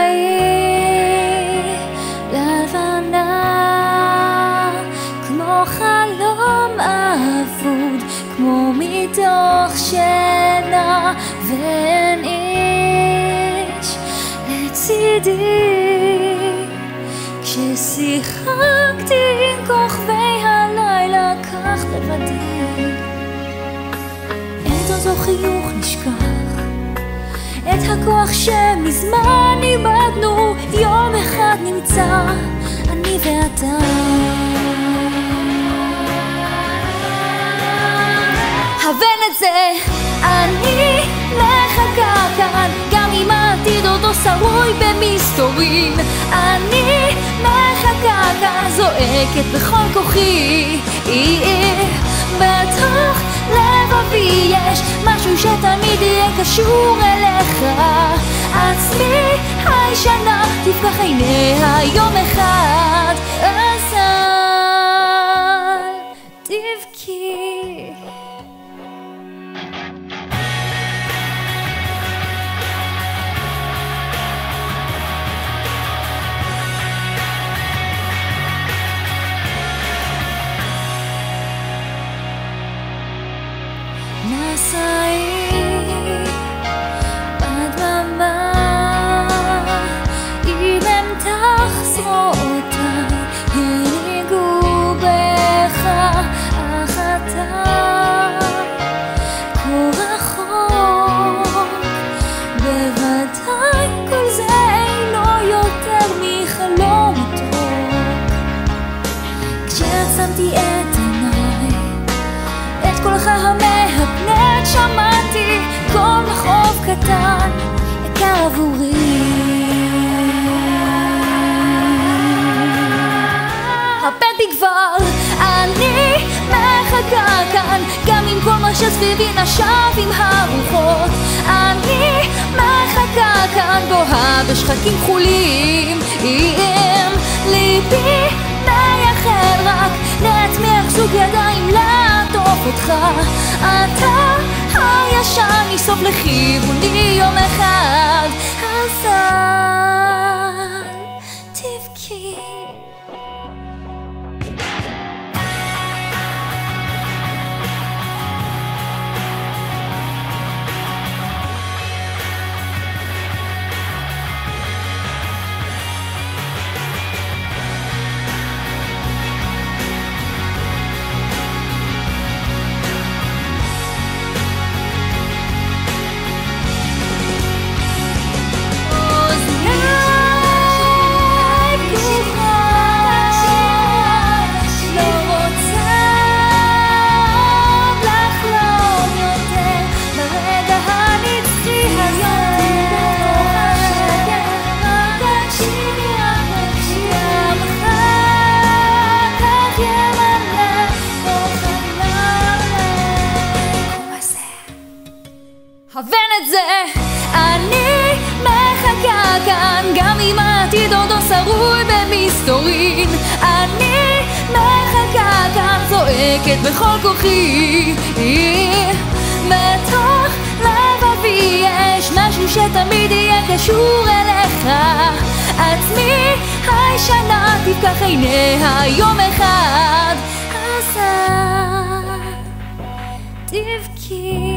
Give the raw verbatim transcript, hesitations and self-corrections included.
לבנה כמו חלום אבוד, כמו מתוך שינה, ואין איש לצידי. כששיחקתי עם כוכבי הלילה כך לבדי, את אותו חיוך נשכח, את הכוח שמזמן איבדנו, יום אחד נמצא אני ואתה. הבן את זה, אני מחכה כאן, גם אם העתיד אותו שרוי במסתורין. אני מחכה כאן, זועקת בכל כוחי, בתוך לבבי יש משהו שתמיד יהיה קשור אליך. עצמי הישנה תפקח עיניה יום אחד, אז אל תבכי. נסעי בדממה, אם אמתח זרועותיי ינהיגו בך, אך אתה כה רחוק. בוודאי כל זה אינו יותר מחלום מתוק. כשעצמתי את עיניי, את קולך המהפנט שמעתי, כל מחוב קטן יקר עבורי. הבן בי כבר, אני מחכה כאן, גם עם כל מה שסביבי נשב עם הרוחות. אני מחכה כאן, בוהה בשחקים כחולים, אם ליבי מייחל רק להצמיח זוג ידיים לעטוף אותך. אתה הישן יסוף לכיווני יום אחד, אז אל תבכי. הבן את זה, אני מחכה כאן, גם אם העתיד עוד לא שרוי במסתורין. אני מחכה כאן, זועקת בכל כוחי, בתוך לבבי יש משהו שתמיד יהיה קשור אליך. עצמי הישנה תפקח עיניה יום אחד, אז אל תבכי.